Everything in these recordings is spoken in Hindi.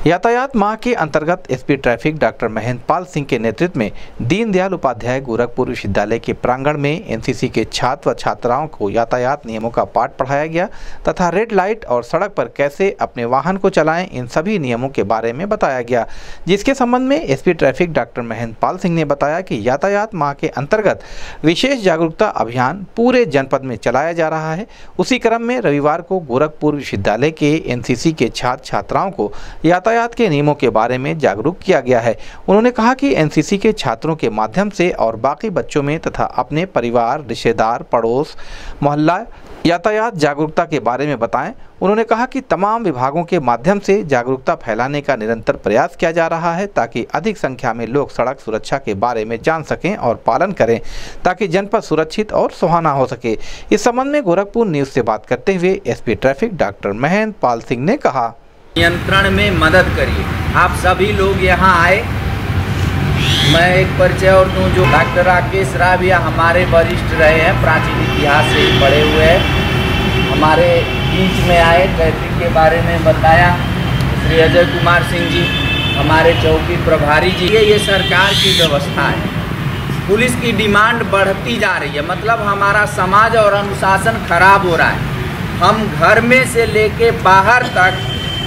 यातायात माह के अंतर्गत SP traffic doctor Mahendra Pal Singh के नेतृत्व में दीनदयाल उपाध्याय गोरखपुर विश्वविद्यालय के प्रांगण में एनसीसी के छात्र व छात्राओं को यातायात नियमों का पाठ पढ़ाया गया तथा रेड लाइट और सड़क पर कैसे अपने वाहन को चलाएं, इन सभी नियमों के बारे में बताया गया। जिसके संबंध में SP traffic doctor Mahendra Pal Singh ने बताया कि यातायात माह के अंतर्गत विशेष जागरूकता अभियान पूरे जनपद में चलाया जा रहा है। उसी क्रम में रविवार को गोरखपुर विश्वविद्यालय के एनसीसी के छात्र छात्राओं को यातायात के नियमों के बारे में जागरूक किया गया है। उन्होंने कहा कि एनसीसी के छात्रों के माध्यम से और बाकी बच्चों में तथा अपने परिवार, रिश्तेदार, पड़ोस, मोहल्ला यातायात जागरूकता के बारे में बताएं। उन्होंने कहा कि तमाम विभागों के माध्यम से जागरूकता फैलाने का निरंतर प्रयास किया जा रहा है ताकि अधिक संख्या में लोग सड़क सुरक्षा के बारे में जान सकें और पालन करें ताकि जनपद सुरक्षित और सुहाना हो सके। इस संबंध में गोरखपुर न्यूज़ से बात करते हुए SP traffic doctor Mahendra Pal Singh ने कहा, नियंत्रण में मदद करिए। आप सभी लोग यहाँ आए। मैं एक परिचय और दूँ, जो डॉक्टर राकेश राविया हमारे वरिष्ठ रहे हैं, प्राचीन इतिहास से पढ़े हुए हैं, हमारे बीच में आए, ट्रैफिक के बारे में बताया। श्री अजय कुमार सिंह जी हमारे चौकी प्रभारी जी। ये सरकार की व्यवस्था है। पुलिस की डिमांड बढ़ती जा रही है, मतलब हमारा समाज और अनुशासन खराब हो रहा है। हम घर में से लेके बाहर तक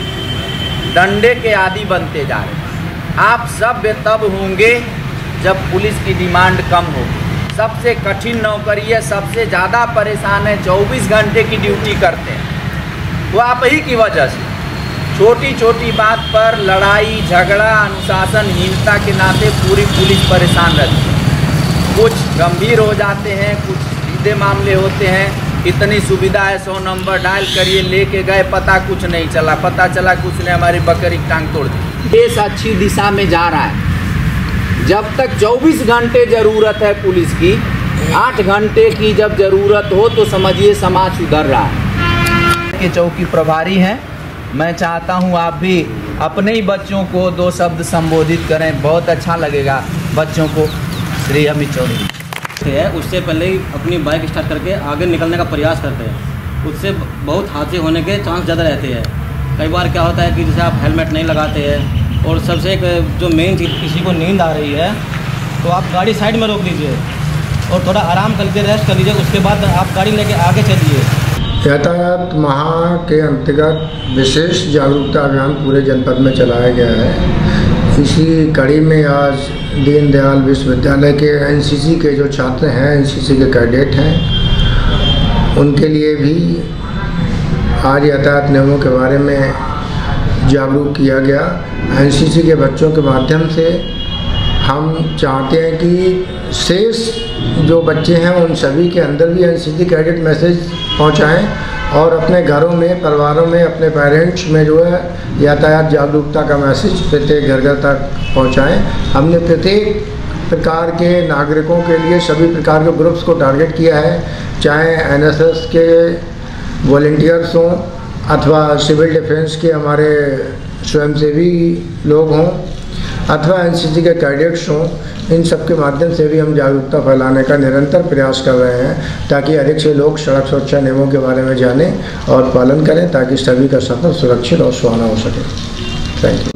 डंडे के आदी बनते जा रहे हैं। आप सभ्य तब होंगे जब पुलिस की डिमांड कम होगी। सबसे कठिन नौकरी है, सबसे ज़्यादा परेशान है, 24 घंटे की ड्यूटी करते हैं। वो आप ही की वजह से छोटी छोटी बात पर लड़ाई झगड़ा, अनुशासनहीनता के नाते पूरी पुलिस परेशान रहती है। कुछ गंभीर हो जाते हैं, कुछ सीधे मामले होते हैं। इतनी सुविधा है, 100 नंबर डायल करिए, लेके गए, पता कुछ नहीं चला, पता चला कुछ ने हमारी बकरी की टांग तोड़ दी। देश अच्छी दिशा में जा रहा है। जब तक 24 घंटे ज़रूरत है पुलिस की, 8 घंटे की जब ज़रूरत हो तो समझिए समाज सुधर रहा है। के चौकी प्रभारी हैं, मैं चाहता हूं आप भी अपने ही बच्चों को 2 शब्द संबोधित करें, बहुत अच्छा लगेगा बच्चों को। श्री अमित चौधरी है, उससे पहले ही अपनी बाइक स्टार्ट करके आगे निकलने का प्रयास करते हैं। उससे बहुत हादसे होने के चांस ज़्यादा रहते हैं। कई बार क्या होता है कि जैसे आप हेलमेट नहीं लगाते हैं, और सबसे एक जो मेन चीज़, किसी को नींद आ रही है तो आप गाड़ी साइड में रोक दीजिए और थोड़ा आराम कर लीजिए, रेस्ट कर लीजिए, उसके बाद आप गाड़ी लेके आगे चलिए। यातायात माह के अंतर्गत विशेष जागरूकता अभियान पूरे जनपद में चलाया गया है। इसी कड़ी में आज दीनदयाल विश्वविद्यालय के एनसीसी के जो छात्र हैं, एनसीसी के कैडेट हैं, उनके लिए भी आज यातायात नियमों के बारे में जागरूक किया गया। एनसीसी के बच्चों के माध्यम से हम चाहते हैं कि शेष जो बच्चे हैं उन सभी के अंदर भी एनसीसी कैडेट मैसेज पहुंचाएं और अपने घरों में, परिवारों में, अपने पेरेंट्स में जो है यातायात जागरूकता का मैसेज प्रत्येक घर घर तक पहुंचाएं। हमने प्रत्येक प्रकार के नागरिकों के लिए सभी प्रकार के ग्रुप्स को टारगेट किया है, चाहे एनएसएस के वॉलंटियर्स हों अथवा सिविल डिफेंस के हमारे स्वयंसेवी लोग हों अथवा एनसीसी के कैडेट्स हों। इन सब के माध्यम से भी हम जागरूकता फैलाने का निरंतर प्रयास कर रहे हैं ताकि अधिक से लोग सड़क सुरक्षा नियमों के बारे में जानें और पालन करें ताकि सभी का सफर सुरक्षित और सुहाना हो सके। Thank you.